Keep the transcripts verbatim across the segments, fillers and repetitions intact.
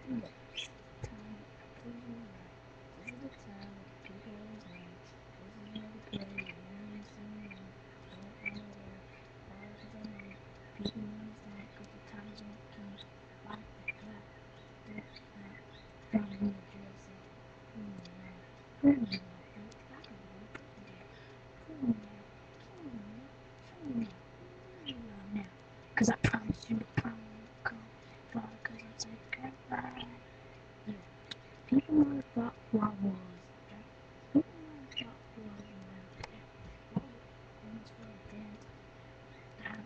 Look, time for you right. This is the time when people is right. This is where we play the ones who know. Don't wanna work, hard cause I know. People know it's not cause the times won't keep. Life is black, this, that. Gotta be the dress up. Pull me out, pull me out. Like a little president. Pull me out, pull me out, pull me out. Pull me out now. Cause I promise you the problem will come. Far cause I take that ride. Yeah. People wanna thought who I was. Okay? People wanna thought who I was. Okay? All the things for a dance. Man,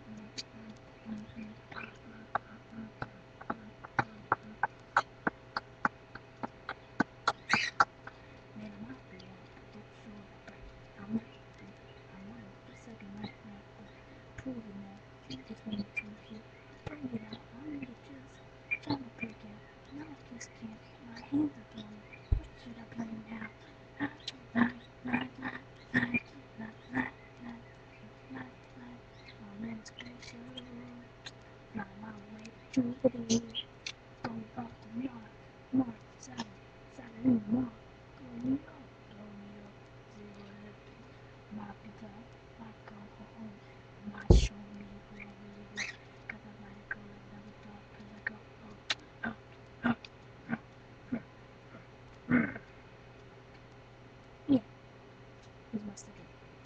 I might be out, but sure that I might be, I might the second night now, but prove it now. You just want to hit, bring it out. I need a juice, time to break out. Now I just can't, my hands are blowing. What should I play now? Night, night, night, night, night, night, night, night, night, night. I'm in a spaceship, fly my way through the blue. Going off to Mars, Mars, Saturn, Saturn, Mars. Go New York, go New York, zero lifting. My guitar, my go home. My show me who I really was. Cause I let it go like never thought. Cause I go up, up, up, up, up, up. Yeah, here's my second.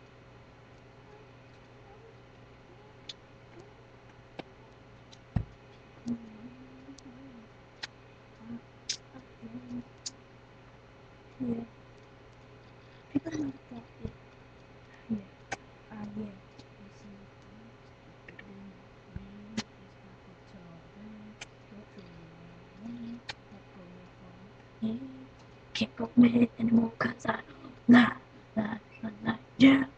Yeah, people might have thought it. Yeah, uh, yeah. You see, bigger than me. It's like a tall man. Don't throw me away. Let go of me. Can't go with it anymore cause I lie, lie, lie, lie. Yeah.